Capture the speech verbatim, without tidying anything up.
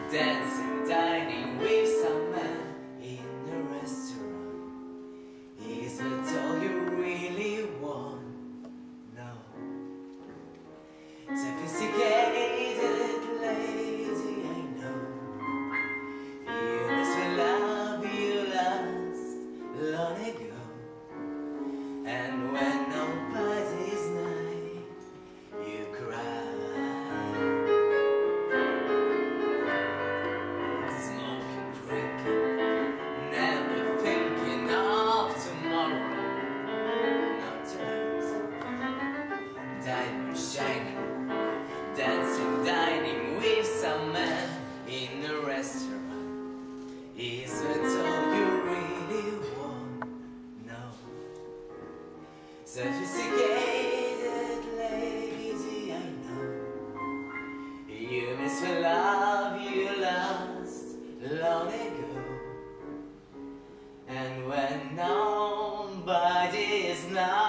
dancing, dining with some man in a restaurant. Is it all you really want? No. Sophisticated lady, I know. You must be love you lost long ago. And when nobody's night, you cry. Smoking, drinking, never thinking of tomorrow. Not tonight. Diamond shining, dancing, dining with some man in a restaurant. Is it all you really want? No. Sophisticated lady, I know. You miss the love you lost long ago. And when nobody is now.